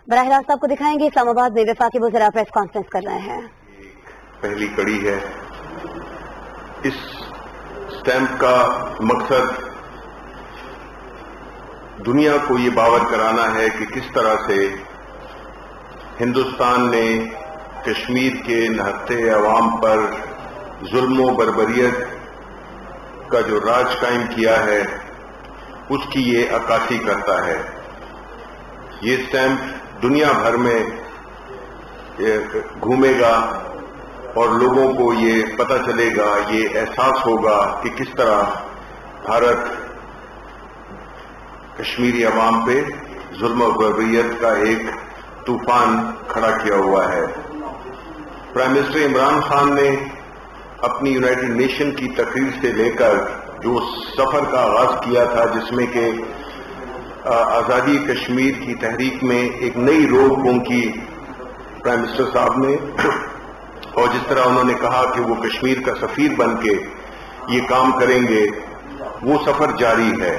براہ راست آپ کو دکھائیں گے اسلام آباد میں وفاقی وزراء پریس کانفرنس کر رہے ہیں. پہلی کڑی ہے. اس سٹیمپ کا مقصد دنیا کو یہ باور کرانا ہے کہ کس طرح سے ہندوستان نے کشمیر کے نہتے عوام پر ظلم و بربریت کا جو راج قائم کیا ہے اس کی یہ عکاسی کرتا ہے. یہ سٹیمپ دنیا بھر میں گھومے گا اور لوگوں کو یہ پتہ چلے گا، یہ احساس ہوگا کہ کس طرح بھارت کشمیری عوام پہ ظلم و بربریت کا ایک طوفان کھڑا کیا ہوا ہے. پرائم منسٹر عمران خان نے اپنی یونائٹڈ نیشن کی تقریر سے لے کر جو سفر کا آغاز کیا تھا، جس میں کہ آزادی کشمیر کی تحریک میں ایک نئی روح پونکی پرائم منسٹر صاحب نے، اور جس طرح انہوں نے کہا کہ وہ کشمیر کا سفیر بن کے یہ کام کریں گے، وہ سفر جاری ہے.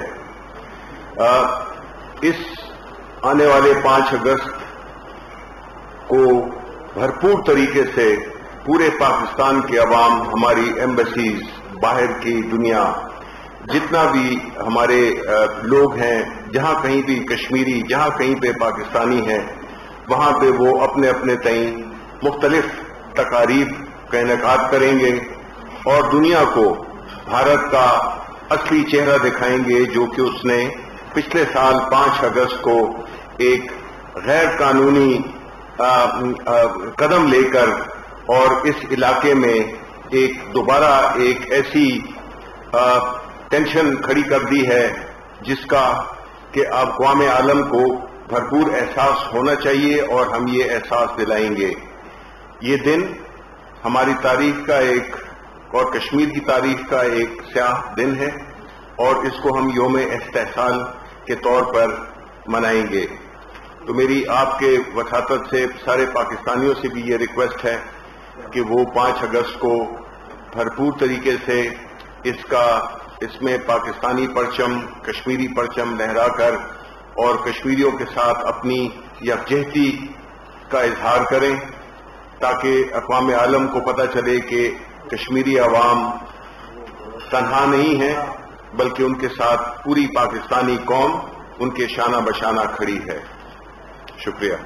اس آنے والے 5 اگست کو بھرپور طریقے سے پورے پاکستان کے عوام، ہماری ایمبیسیز، باہر کی دنیا، جتنا بھی ہمارے لوگ ہیں، جہاں کہیں بھی کشمیری، جہاں کہیں پہ پاکستانی ہیں، وہاں پہ وہ اپنے اپنے تئیں مختلف تقاریب کا انعقاد کریں گے اور دنیا کو بھارت کا اصلی چہرہ دکھائیں گے، جو کہ اس نے پچھلے سال 5 اگست کو ایک غیر قانونی قدم لے کر اور اس علاقے میں دوبارہ ایک ایسی ٹینشن کھڑی کر دی ہے جس کا کہ اقوام عالم کو بھرپور احساس ہونا چاہیے، اور ہم یہ احساس دلائیں گے. یہ دن ہماری تاریخ کا اور کشمیر کی تاریخ کا ایک سیاہ دن ہے، اور اس کو ہم یوم استحصال کے طور پر منائیں گے. تو میری آپ کے وساطت سے سارے پاکستانیوں سے بھی یہ ریکویسٹ ہے کہ وہ 5 اگست کو بھرپور طریقے سے اس میں پاکستانی پرچم، کشمیری پرچم لہرا کر اور کشمیریوں کے ساتھ اپنی یکجہتی کا اظہار کریں، تاکہ اقوام عالم کو پتہ چلے کہ کشمیری عوام تنہا نہیں ہے، بلکہ ان کے ساتھ پوری پاکستانی قوم ان کے شانہ بشانہ کھڑی ہے. شکریہ.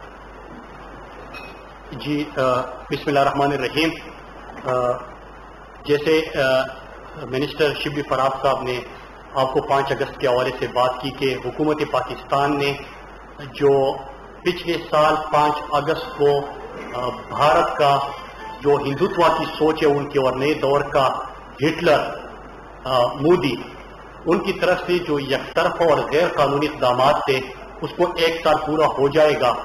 جی بسم اللہ الرحمن الرحیم. جیسے منسٹر شبلی فراز صاحب نے آپ کو 5 اگست کے حوالے سے بات کی کہ حکومت پاکستان نے جو پچھلے سال 5 اگست کو بھارت کا جو ہندوتوا کی سوچ ہے ان کے اور نئے دور کا ہٹلر مودی، ان کی طرف سے جو یک طرفہ اور غیر قانونی اقدامات تھے اس کو 1 سال پورا ہو جائے گا.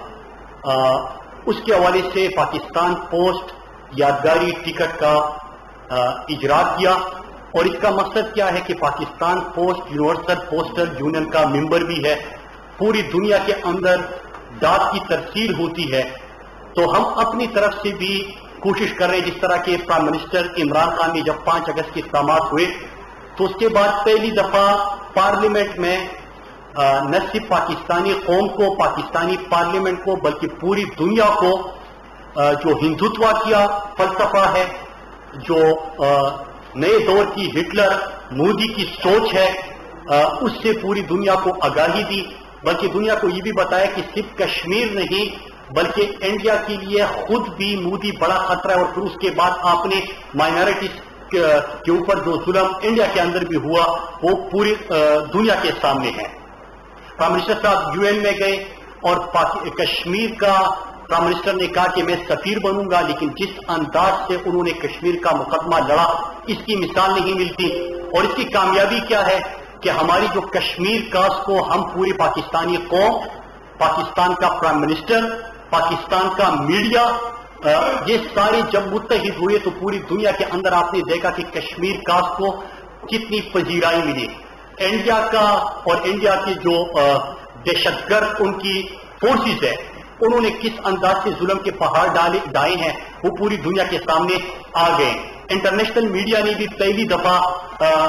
اس کے حوالے سے پاکستان پوسٹ یادگاری ٹکٹ کا اجرا کیا، اور اس کا مقصد کیا ہے کہ Pakistan post universal postal union کا ممبر بھی ہے. پوری دنیا کے اندر ڈاک کی ترسیل ہوتی ہے، تو ہم اپنی طرف سے بھی کوشش کر رہے ہیں. جس طرح کے پرائم منسٹر عمران خان نے جب 5 اگست کے اقدامات ہوئے تو اس کے بعد پہلی دفعہ پارلیمنٹ میں نہ صرف پاکستانی قوم کو، پاکستانی پارلیمنٹ کو، بلکہ پوری دنیا کو جو ہندوتوا کیا فلسفہ ہے، جو نئے دور کی ہٹلر مودی کی سوچ ہے، اس سے پوری دنیا کو آگاہی دی، بلکہ دنیا کو یہ بھی بتایا کہ صرف کشمیر نہیں بلکہ انڈیا کے لیے خود بھی مودی بڑا خطرہ ہے. اور پھر اس کے بعد آپ نے مائنارٹیز کے اوپر جو ظلم انڈیا کے اندر بھی ہوا وہ پوری دنیا کے سامنے ہے. پرائم منسٹر صاحب UN میں گئے اور کشمیر کا پرائم منسٹر نے کہا کہ میں سفیر بنوں گا، لیکن جس انداز سے انہوں نے کشمیر کا مقدمہ لڑا اس کی مثال نہیں ملتی. اور اس کی کامیابی کیا ہے کہ ہماری جو کشمیر کاسٹ کو ہم پوری پاکستانی قوم، پاکستان کا پرائم منسٹر، پاکستان کا میڈیا، یہ سارے جب متحد ہوئے تو پوری دنیا کے اندر آپ نے دیکھا کہ کشمیر کاسٹ کو کتنی پذیرائی ملی. انڈیا کا اور انڈیا کے جو دہشت گرد ان کی فورسز ہے انہوں نے کس انداز سے ظلم کے پہاڑ ڈالے ہیں وہ پوری دنیا کے سامنے آ گئے. انٹرنیشنل میڈیا نے بھی پہلی دفعہ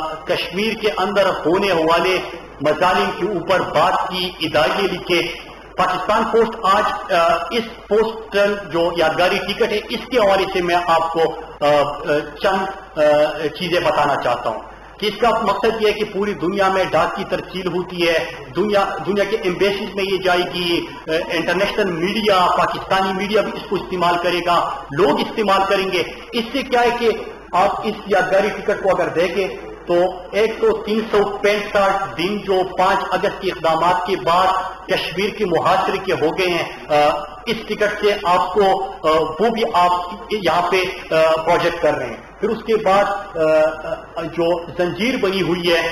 کشمیر کے اندر ہونے والے مظالم کے اوپر بات کی، اداریے لکھے. پاکستان پوسٹ آج اس پوسٹل جو یادگاری ٹکٹ ہے اس کے حوالے سے میں آپ کو چند چیزیں بتانا چاہتا ہوں کہ اس کا مقصد یہ ہے کہ پوری دنیا میں ڈاک کی ترسیل ہوتی ہے، دنیا کے ایمبیسیز میں یہ جائے گی، انٹرنیشنل میڈیا، پاکستانی میڈیا بھی اس کو استعمال کرے گا، لوگ استعمال کریں گے۔ اس سے کیا ہے کہ آپ اس یادگاری ٹکٹ کو اگر دیکھیں تو ایک تو 365 دن جو 5 اگست کے اقدامات کے بعد کشمیر کے محاصرے کے ہو گئے ہیں، اس ٹکٹ سے آپ کو وہ بھی آپ یہاں پہ پروجیکٹ کر رہے ہیں۔ پھر اس کے بعد جو زنجیر بنی ہوئی ہے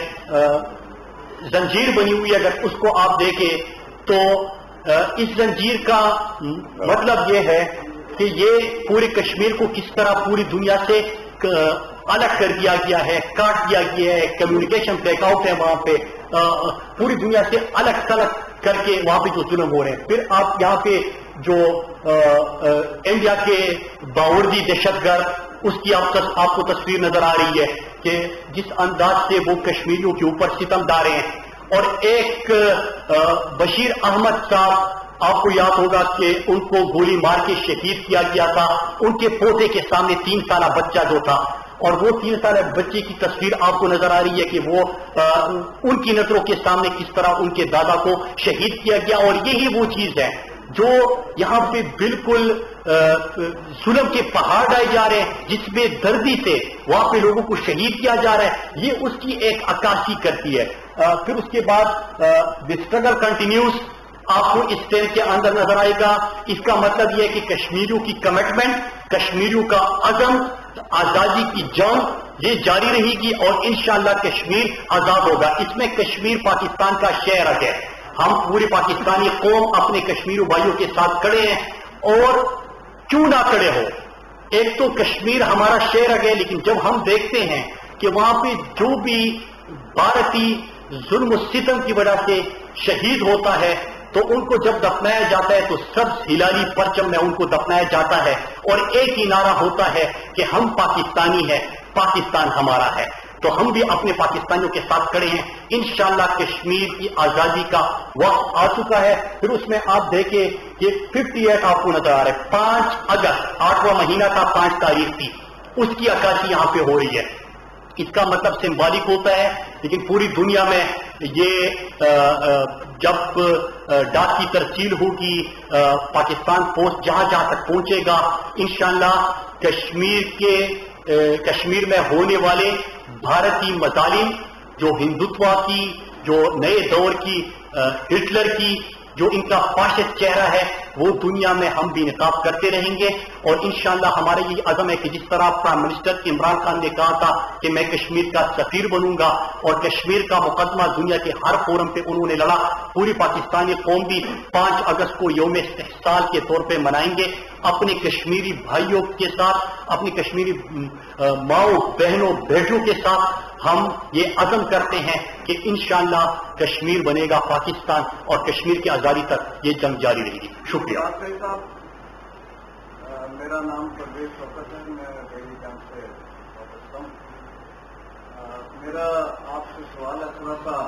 اگر اس کو آپ دیکھیں تو اس زنجیر کا مطلب یہ ہے کہ یہ پورے کشمیر کو کس طرح پوری دنیا سے الگ کر دیا گیا ہے، کاٹ دیا گیا ہے، کمیونیکیشن بلیک آؤٹ ہے وہاں پہ، پوری دنیا سے الگ تھلگ کر کے وہاں پہ جو ظلم ہو رہے ہیں۔ پھر آپ یہاں پہ جو انڈیا کے باوردی دہشت گرد، اس کی آپ کو تصویر نظر آ رہی ہے کہ جس انداز سے وہ کشمیریوں کے اوپر ستم ڈالے ہیں۔ اور ایک بشیر احمد صاحب، آپ کو یاد ہوگا کہ ان کو گولی مار کے شہید کیا گیا تھا، ان کے پوتے کے سامنے 3 سالہ بچہ جو تھا، اور وہ 3 سالہ بچے کی تصویر آپ کو نظر آ رہی ہے کہ وہ ان کی نظروں کے سامنے کس طرح ان کے دادا کو شہید کیا گیا۔ اور یہی وہ چیز ہے جو یہاں پہ بالکل ظلم کے پہاڑ ڈائے جا رہے ہیں، جس میں دردی سے وہاں پہ لوگوں کو شہید کیا جا رہا ہے، یہ اس کی ایک عکاسی کرتی ہے۔ پھر اس کے بعد دی اسٹرگل کنٹینیوز آپ کو اس ٹرین کے اندر نظر آئے گا۔ اس کا مطلب یہ ہے کہ کشمیریوں کی کمٹمنٹ، کشمیریوں کا عزم، آزادی کی جنگ یہ جاری رہے گی اور انشاءاللہ کشمیر آزاد ہوگا۔ اس میں کشمیر پاکستان کا شہر ہے، ہم پوری پاکستانی قوم اپنے کشمیری بھائیوں کے ساتھ کھڑے ہیں، اور کیوں نہ کھڑے ہو۔ ایک تو کشمیر ہمارا شہر ہے، لیکن جب ہم دیکھتے ہیں کہ وہاں پہ جو بھی بھارتی ظلم و ستم کی وجہ سے شہید ہوتا ہے تو ان کو جب دفنایا جاتا ہے تو سبز ہلالی پرچم میں ان کو دفنایا جاتا ہے، اور ایک ہی نعرہ ہوتا ہے کہ ہم پاکستانی ہیں، پاکستان ہمارا ہے۔ تو ہم بھی اپنے پاکستانیوں کے ساتھ کھڑے ہیں۔ انشاءاللہ کشمیر کی آزادی کا وقت آ چکا ہے۔ پھر اس میں آپ دیکھیں کہ 58 آپ کو نظر آ رہا ہے، 5 اگست 8واں مہینہ تھا، 5 تاریخ تھی، اس کی عکاسی یہاں پہ ہو رہی ہے۔ اس کا مطلب سمبولک ہوتا ہے، لیکن پوری دنیا میں یہ جب ڈاک کی ترسیل ہوگی، پاکستان پوسٹ جہاں جہاں تک پہنچے گا، انشاءاللہ کشمیر میں ہونے والے بھارتی مظالم، جو ہندوتوا کی، جو نئے دور کی، ہٹلر کی جو ان کا فاشسٹ چہرہ ہے، وہ دنیا میں ہم بھی نقاب کرتے رہیں گے۔ اور انشاءاللہ ہمارا یہ عزم ہے کہ جس طرح پرائم منسٹر عمران خان نے کہا تھا کہ میں کشمیر کا سفیر بنوں گا، اور کشمیر کا مقدمہ دنیا کے ہر فورم پہ انہوں نے لڑا، پوری پاکستانی قوم بھی 5 اگست کو یوم استحصال کے طور پہ منائیں گے۔ اپنے کشمیری بھائیوں کے ساتھ، اپنی کشمیری ماؤں بہنوں بیٹوں کے ساتھ ہم یہ عزم کرتے ہیں کہ انشاءاللہ کشمیر بنے گا پاکستان، اور کشمیر کی آزادی تک یہ جنگ جاری رہے گی۔ شکریہ۔ میرا نام پرویز شوکت ہے، میں دہلی کیمپ سے وابستہ ہوں۔ میرا آپ سے سوال ہے، تھوڑا سا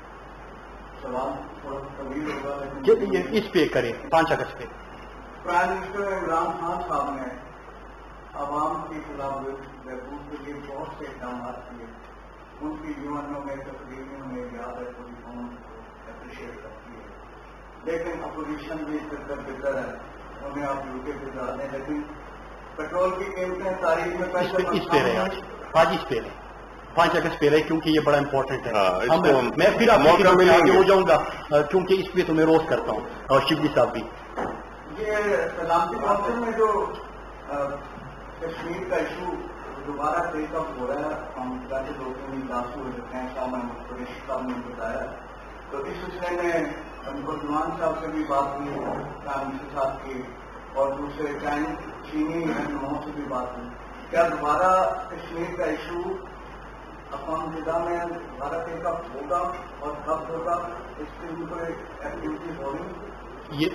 طویل ہوگا، لیکن اس پہ کریں 5 اگست پہ۔ پرائم منسٹر عمران خان صاحب نے عوام کے خلاف بہبود کے لیے بہت سے اقدامات کیے، ان کی یونوں میں تقریباً ہمیں یاد ہے، پوری قوم اپریشیٹ کرتی ہے، لیکن اپوزیشن بھی بہتر ہے، انہیں آپ یو کے پہ جا دیں، لیکن پیٹرول کی قیمتیں تاریخ میں اس پہ رہے آج اس پہ رہے 5 اگست پہ رہے، کیونکہ یہ بڑا امپورٹنٹ ہے۔ میں پھر آپ آگے ہو جاؤں گا، کیونکہ اس پہ تو میں روز کرتا ہوں، اور شبلی صاحب بھی۔ یہ سلامتی کونسل میں جو کشمیر کا ایشو دوبارہ ٹیک اپ ہو رہا ہے، ہم کافی لوگوں میں داسو ہو جاتے ہیں، شاہ محمود قریشی صاحب نے بتایا، تو اس سلسلے میں بردمان صاحب سے بھی بات ہوئی، پرائم منسٹر صاحب کی، اور دوسرے چینی رہنماؤں سے بھی بات ہوئی۔ کیا دوبارہ کشمیر کا ایشو اقوام متحدہ میں دوبارہ ٹیک اپ ہوگا، اور کب ہوگا، اس کے لیے کوئی ایکٹیویٹیز ہو رہی؟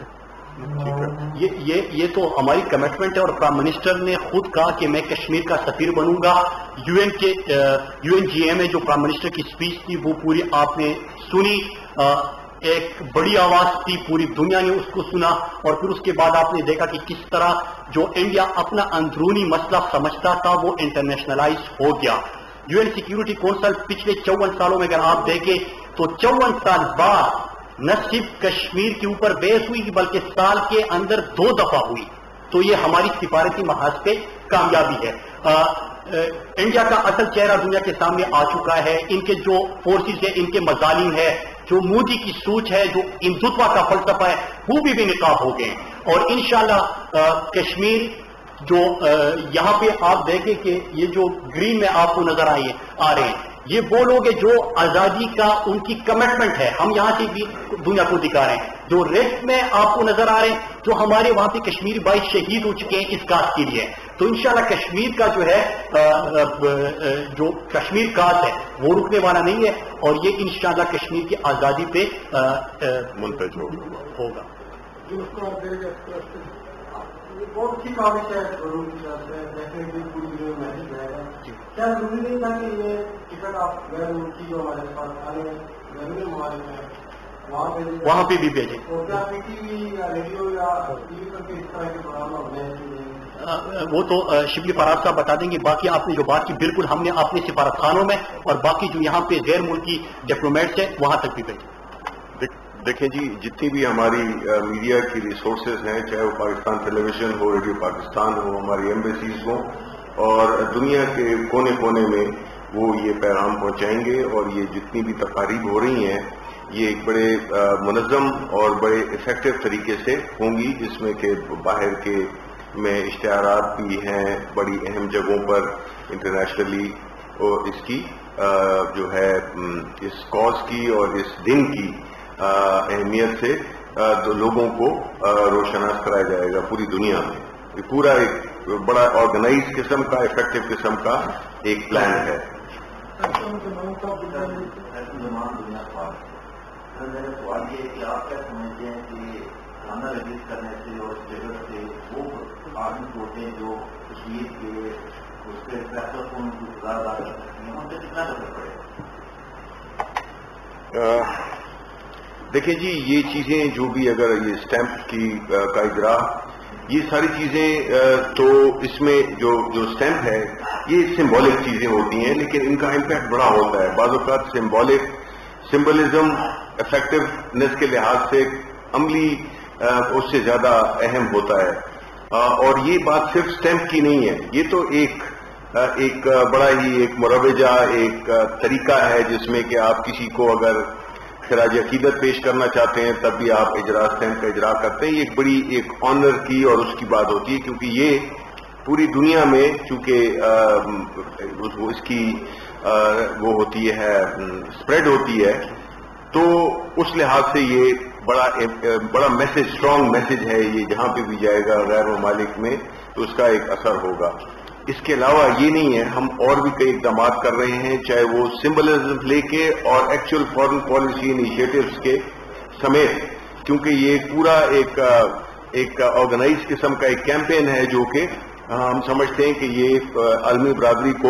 یہ تو ہماری کمٹمنٹ ہے، اور پرائم منسٹر نے خود کہا کہ میں کشمیر کا سفیر بنوں گا۔ یو این جی اے میں جو پرائم منسٹر کی اسپیچ تھی وہ پوری آپ نے سنی۔ ایک بڑی آواز تھی، پوری دنیا نے اس کو سنا، اور پھر اس کے بعد آپ نے دیکھا کہ کس طرح جو انڈیا اپنا اندرونی مسئلہ سمجھتا تھا وہ انٹرنیشنلائز ہو گیا. یو این سیکیورٹی کونسل پچھلے 54 سالوں میں اگر آپ دیکھیں تو 54 سال بعد نہ صرف کشمیر کے اوپر بحث ہوئی بلکہ سال کے اندر 2 دفعہ ہوئی. تو یہ ہماری سفارتی محاذ پہ کامیابی ہے. انڈیا کا اصل چہرہ دنیا کے سامنے آ چکا ہے. ان کے جو فورسز ہیں، ان کے مظالم ہے، جو مودی کی سوچ ہے، جو ہندوتوا کا فلسفہ ہے، وہ بھی بے نقاب ہو گئے. اور انشاءاللہ کشمیر جو یہاں پہ آپ دیکھیں کہ یہ جو گرین میں آپ کو نظر آ رہے ہیں، یہ وہ لوگ ہیں جو آزادی کا ان کی کمٹمنٹ ہے. ہم یہاں سے بھی دنیا کو دکھا رہے ہیں. جو ریڈ میں آپ کو نظر آ رہے ہیں، جو ہمارے وہاں پہ کشمیری بھائی شہید ہو چکے ہیں اس کاز کے لیے. تو انشاءاللہ کشمیر کا جو ہے جو کشمیر کاز ہے وہ رکنے والا نہیں ہے، اور یہ انشاءاللہ کشمیر کی آزادی پہ منتج ہوگا. بہت اچھی کاوش ہے ضرور کی طرف سے، ڈیفینیٹلی پوری دنیا میں میسج رہے گا. کیا ضروری نہیں تھا کہ یہ ٹکٹ آپ غیر ملکی جو ہمارے پاس آنے ضروری ممالک ہیں وہاں پہ بھی بھیجیں؟ اور کیا پی ٹی وی یا ریڈیو یا ٹی وی پر کے اس طرح کے پروگرام ہونے وہ تو شبلی فراز صاحب بتا دیں گے. باقی آپ نے جو بات کی بالکل ہم نے اپنے سفارت خانوں میں اور باقی جو یہاں پہ غیر ملکی ڈپلومیٹس ہیں وہاں تک بھی بھیجیں. دیکھیں جی، جتنی بھی ہماری میڈیا کی ریسورسز ہیں، چاہے وہ پاکستان ٹیلی ویژن ہو، ریڈیو پاکستان ہو، ہماری ایمبیسیز ہوں، اور دنیا کے کونے کونے میں وہ یہ پیغام پہنچائیں گے. اور یہ جتنی بھی تقاریب ہو رہی ہیں یہ ایک بڑے منظم اور بڑے افیکٹو طریقے سے ہوں گی، جس میں کہ باہر کے میں اشتہارات بھی ہیں بڑی اہم جگہوں پر انٹرنیشنلی، اور اس کی جو ہے اس کاز کی اور اس دن کی اہمیت سے لوگوں کو روشناس کرایا جائے گا پوری دنیا میں. یہ پورا ایک بڑا آرگنائز قسم کا افیکٹو قسم کا ایک پلان ہے. میرا سوال یہ ہے کہ آپ کیا سمجھتے ہیں کہ کھانا ریلیز کرنے سے اور اس جگہ سے وہ آدمی ہوتے ہیں جو کشمیر کے اس کے فیصلہ کو ان کو ادا کر سکتے ہیں، ان سے کتنا اثر پڑے گا؟ دیکھیں جی، یہ چیزیں جو بھی اگر یہ اسٹیمپ کی کا اجرا، یہ ساری چیزیں تو اس میں جو اسٹیمپ ہے یہ سمبولک چیزیں ہوتی ہیں، لیکن ان کا امپیکٹ بڑا ہوتا ہے. بعض اوقات سمبلزم افیکٹونیس کے لحاظ سے عملی اس سے زیادہ اہم ہوتا ہے. اور یہ بات صرف اسٹیمپ کی نہیں ہے، یہ تو ایک بڑا ہی ایک مروجہ ایک طریقہ ہے جس میں کہ آپ کسی کو اگر خراج عقیدت پیش کرنا چاہتے ہیں تب بھی آپ اسٹیمپ کا اجرا کرتے ہیں. یہ ایک بڑی ایک آنر کی اور اس کی بات ہوتی ہے، کیونکہ یہ پوری دنیا میں چونکہ اس کی وہ ہوتی ہے اسپریڈ ہوتی ہے، تو اس لحاظ سے یہ بڑا میسج، اسٹرانگ میسج ہے. یہ جہاں پہ بھی جائے گا غیر ممالک میں تو اس کا ایک اثر ہوگا. اس کے علاوہ یہ نہیں ہے، ہم اور بھی کئی اقدامات کر رہے ہیں، چاہے وہ سمبلزم لے کے اور ایکچوئل فارن پالیسی انیشیٹوز کے سمیت، کیونکہ یہ پورا ایک آرگنائز قسم کا ایک کیمپین ہے جو کہ ہم سمجھتے ہیں کہ یہ عالمی برادری کو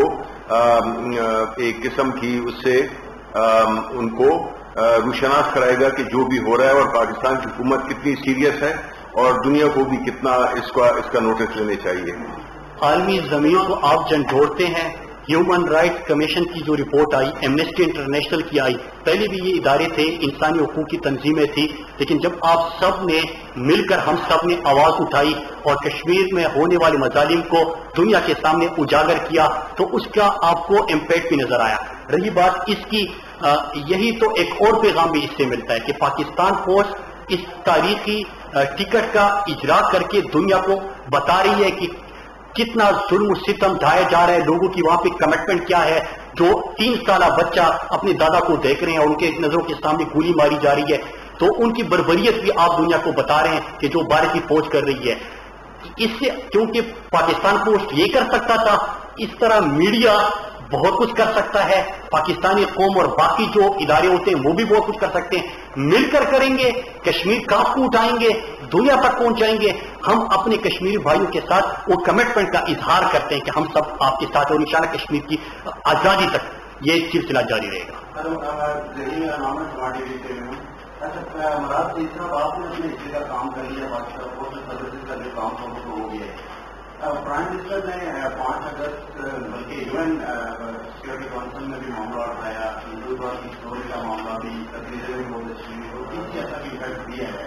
ایک قسم کی اس سے ان کو روشناس کرائے گا کہ جو بھی ہو رہا ہے اور پاکستان کی حکومت کتنی سیریس ہے اور دنیا کو بھی کتنا اس کا نوٹس لینے چاہیے. عالمی ضمیر کو آپ جھنجھوڑتے ہیں. ہیومن رائٹس کمیشن کی جو رپورٹ آئی، ایمنسٹی انٹرنیشنل کی آئی، پہلے بھی یہ ادارے تھے، انسانی حقوق کی تنظیمیں تھی، لیکن جب آپ سب نے مل کر ہم سب نے آواز اٹھائی اور کشمیر میں ہونے والے مظالم کو دنیا کے سامنے اجاگر کیا تو اس کا آپ کو امپیکٹ بھی نظر آیا. رہی بات اس کی، یہی تو ایک اور پیغام بھی اس سے ملتا ہے کہ پاکستان فورس اس تاریخی ٹکٹ کا اجرا کر کے دنیا کو بتا رہی ہے کہ کتنا ظلم و ستم ڈھائے جا رہے ہیں، لوگوں کی وہاں پہ کمٹمنٹ کیا ہے. جو 3 سالہ بچہ اپنے دادا کو دیکھ رہے ہیں اور ان کے نظروں کے سامنے گولی ماری جا رہی ہے، تو ان کی بربریت بھی آپ دنیا کو بتا رہے ہیں کہ جو بھارتی فوج کر رہی ہے. اس سے کیونکہ پاکستان فوج یہ کر سکتا تھا، اس طرح میڈیا بہت کچھ کر سکتا ہے، پاکستانی قوم اور باقی جو ادارے ہوتے ہیں وہ بھی بہت کچھ کر سکتے ہیں. مل کر کریں گے، کشمیر کاف کو اٹھائیں گے، دنیا تک پہنچائیں گے. ہم اپنے کشمیری بھائیوں کے ساتھ وہ کمٹمنٹ کا اظہار کرتے ہیں کہ ہم سب آپ کے ساتھ، اور انشاءاللہ کشمیر کی آزادی تک یہ سلسلہ جاری رہے گا. اچھا مراد اس طرح آپ نے اپنے حصے کا کام کر لیا، پاکستان پوسٹ سروسز کا جو کام تھا وہ ہو گیا ہے. پرائم منسٹر نے 5 اگست بلکہ UN سیکورٹی کونسل میں بھی معاملہ اٹھایا، ہندوتوا کی اسٹوری کا معاملہ بھی تقریریں بھی بہت اچھی ہوئی اور کسی ایسا بھی افیکٹ دیا ہے.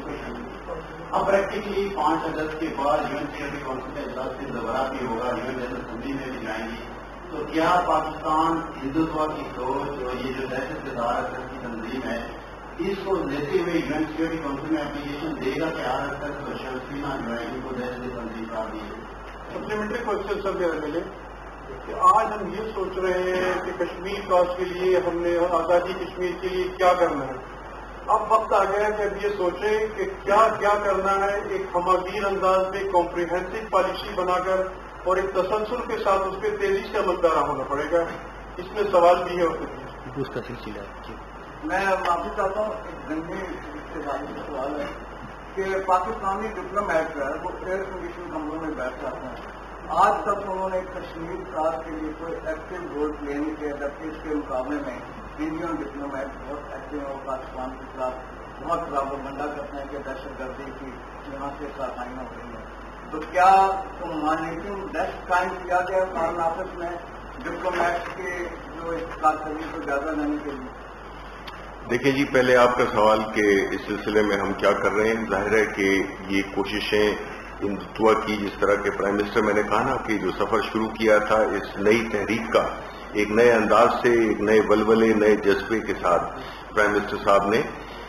اب پریکٹیکلی 5 اگست کے بعد UN سیکورٹی کونسل کا اجلاس سے دوبارہ بھی ہوگا، UN جنرل اسمبلی میں بھی جائیں گی. تو کیا پاکستان ہندوتوا کی سوچ اور یہ جو دہشت گردار کی تنظیم ہے اس کو لیتے ہوئے UN سیکورٹی کونسل میں اپلیکیشن دے گا کہ آج تک شرفینہ جو ہے ان کو دہشت تنظیم قرار دی ہے؟ سپلیمنٹری کوشچن سر میرے ملے کہ آج ہم یہ سوچ رہے ہیں کہ کشمیر کاز کے لیے ہم نے آزادی کشمیر کے لیے کیا کرنا ہے. اب وقت آ گیا کہ اب یہ سوچیں کہ کیا کرنا ہے. ایک ہماگیر انداز میں کمپریہنسو پالیسی بنا کر اور ایک تسلسل کے ساتھ اس پہ تیزی سے عمل پیرا ہونا پڑے گا. اس میں سوال بھی ہے اور اس کا سلسلہ میں معافی چاہتا ہوں. ایک گندی سوال ہے کہ پاکستانی ڈپلومیٹ جو ہے وہ ایئر کنڈیشن کمروں میں بیٹھ جاتے ہیں. آج تک انہوں نے کشمیر کاز کے لیے کوئی ایکٹیو رول پلے نہیں کیا، جبکہ اس کے مقابلے میں انڈین ڈپلومیٹ بہت ایکٹیو ہیں اور پاکستان کے خلاف بہت پراپیگنڈا کرتے ہیں کہ دہشت گردی کی یہاں سے کارروائیاں ہو رہی ہیں. تو کیا مانیٹنگ ڈیسک قائم کیا گیا فارن آفس میں ڈپلومیٹ کے جو کارکردگی کو جائزہ لینے کے لیے؟ دیکھیں جی، پہلے آپ کا سوال کہ اس سلسلے میں ہم کیا کر رہے ہیں. ظاہر ہے کہ یہ کوششیں ہندوتوا کی، جس طرح کے پرائم منسٹر میں نے کہا نا کہ جو سفر شروع کیا تھا اس نئی تحریک کا، ایک نئے انداز سے، ایک نئے ولولے، نئے جذبے کے ساتھ پرائم منسٹر صاحب نے،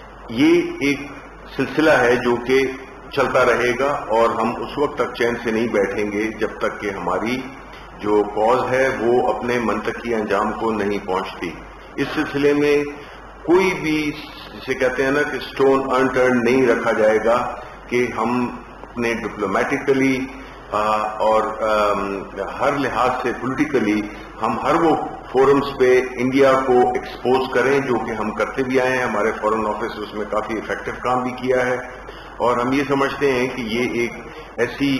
یہ ایک سلسلہ ہے جو کہ چلتا رہے گا اور ہم اس وقت تک چین سے نہیں بیٹھیں گے جب تک کہ ہماری جو کاز ہے وہ اپنے منطقی انجام کو نہیں پہنچتی. اس سلسلے میں کوئی بھی جسے کہتے ہیں نا کہ سٹون انٹرن نہیں رکھا جائے گا کہ ہم اپنے ڈپلومیٹکلی اور ہر لحاظ سے پولیٹیکلی ہم ہر وہ فورمز پہ انڈیا کو ایکسپوز کریں جو کہ ہم کرتے بھی آئے ہیں. ہمارے فورن آفس اس میں کافی افیکٹو کام بھی کیا ہے اور ہم یہ سمجھتے ہیں کہ یہ ایک ایسی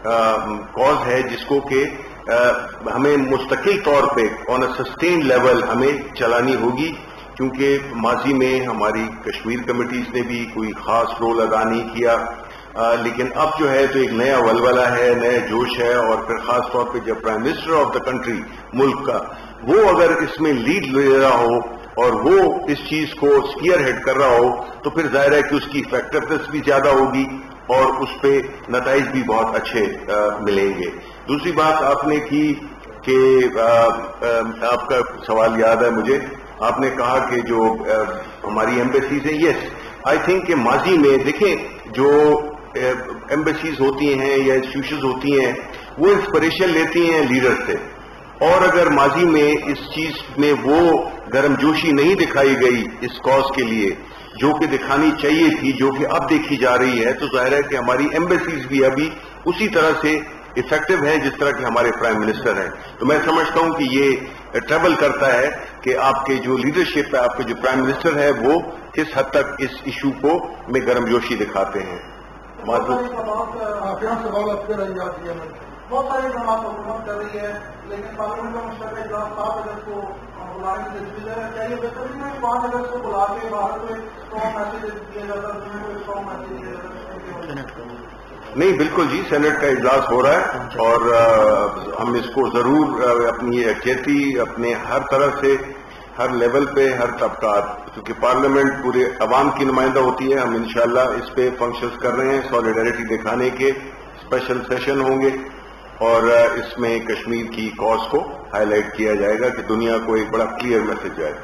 کاز ہے جس کو کہ ہمیں مستقل طور پہ آن اے سسٹین لیول ہمیں چلانی ہوگی، کیونکہ ماضی میں ہماری کشمیر کمیٹیز نے بھی کوئی خاص رول ادا نہیں کیا، لیکن اب جو ہے تو ایک نیا ولولہ ہے، نیا جوش ہے. اور پھر خاص طور پہ جب prime minister of the country ملک کا وہ اگر اس میں لیڈ لے رہا ہو اور وہ اس چیز کو اسپیئر ہیڈ کر رہا ہو تو پھر ظاہر ہے کہ اس کی افیکٹونیس بھی زیادہ ہوگی اور اس پہ نتائج بھی بہت اچھے ملیں گے. دوسری بات آپ نے کی کہ آپ کا سوال یاد ہے مجھے، آپ نے کہا کہ جو ہماری ایمبیسیز ہیں، یس آئی تھنک کہ ماضی میں دیکھیں جو ایمبیسیز ہوتی ہیں یا انسٹیٹیوشنز ہوتی ہیں وہ انسپریشن لیتی ہیں لیڈر سے، اور اگر ماضی میں اس چیز میں وہ گرم جوشی نہیں دکھائی گئی اس کاز کے لیے جو کہ دکھانی چاہیے تھی، جو کہ اب دیکھی جا رہی ہے، تو ظاہر ہے کہ ہماری ایمبیسیز بھی ابھی اسی طرح سے افیکٹو ہیں جس طرح کہ ہمارے پرائم منسٹر ہیں. تو میں سمجھتا ہوں کہ یہ ٹریبل کرتا ہے کہ آپ کے جو لیڈرشپ ہے، آپ کے جو پرائم منسٹر ہے، وہ کس حد تک اس ایشو کو میں گرم جوشی دکھاتے ہیں. بہت ساری جماعت حکومت کر رہی ہے، لیکن پارلیمنٹ کا مشترکہ اجلاس 7 اگست کو بلانے کی تجویز ہے. کیا یہ بہتر نہیں ہے 5 اگست کو بلا کے باہر کو ایک اسٹرانگ میسج دیا جاتا ہے، دنیا کو ایک اسٹرانگ میسج دیا جاتا ہے؟ نہیں، بالکل جی، سینٹ کا اجلاس ہو رہا ہے اور ہم اس کو ضرور اپنی یکجہتی اپنے ہر طرح سے ہر لیول پہ ہر طبقات، کیونکہ پارلیمنٹ پورے عوام کی نمائندہ ہوتی ہے، ہم انشاءاللہ اس پہ فنکشنز کر رہے ہیں. سالیڈیرٹی دکھانے کے اسپیشل سیشن ہوں گے اور اس میں کشمیر کی کاز کو ہائی لائٹ کیا جائے گا کہ دنیا کو ایک بڑا کلیئر میسج جائے.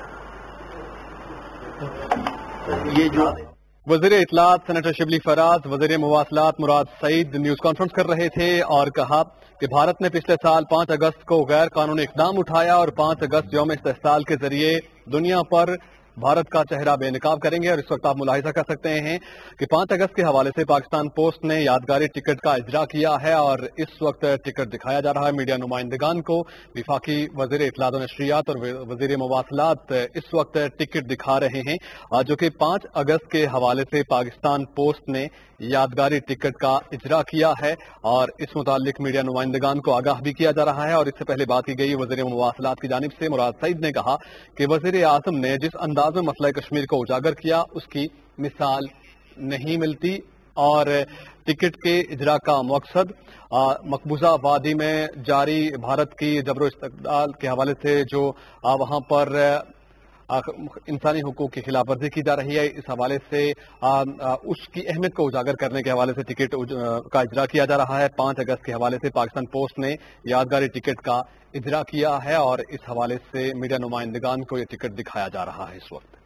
یہ جو وزیر اطلاعات سینیٹر شبلی فراز، وزیر مواصلات مراد سعید نیوز کانفرنس کر رہے تھے اور کہا کہ بھارت نے پچھلے سال 5 اگست کو غیر قانونی اقدام اٹھایا اور 5 اگست یوم استحصال کے ذریعے دنیا پر بھارت کا چہرہ بے نقاب کریں گے. اور اس وقت آپ ملاحظہ کر سکتے ہیں کہ 5 اگست کے حوالے سے پاکستان پوسٹ نے یادگاری ٹکٹ کا اجرا کیا ہے اور اس وقت ٹکٹ دکھایا جا رہا ہے میڈیا نمائندگان کو. وفاقی وزیر اطلاعات و نشریات اور وزیر مواصلات اس وقت ٹکٹ دکھا رہے ہیں جو کہ 5 اگست کے حوالے سے پاکستان پوسٹ نے یادگاری ٹکٹ کا اجرا کیا ہے اور اس متعلق میڈیا نمائندگان کو آگاہ بھی کیا جا رہا ہے. اور اس سے پہلے بات کی گئی وزیر مواصلات کی جانب سے مراد سعید نے کہا کہ وزیر اعظم نے جس انداز انداز میں مسئلہ کشمیر کو اجاگر کیا، اس کی مثال نہیں ملتی، اور ٹکٹ کے اجرا کا مقصد مقبوضہ وادی میں جاری بھارت کی جبر و استقبال کے حوالے سے جو وہاں پر انسانی حقوق کی خلاف ورزی کی جا رہی ہے، اس حوالے سے اس کی اہمیت کو اجاگر کرنے کے حوالے سے ٹکٹ کا اجرا کیا جا رہا ہے۔ 5 اگست کے حوالے سے پاکستان پوسٹ نے یادگاری ٹکٹ کا اجرا کیا ہے، اور اس حوالے سے میڈیا نمائندگان کو یہ ٹکٹ دکھایا جا رہا ہے اس وقت۔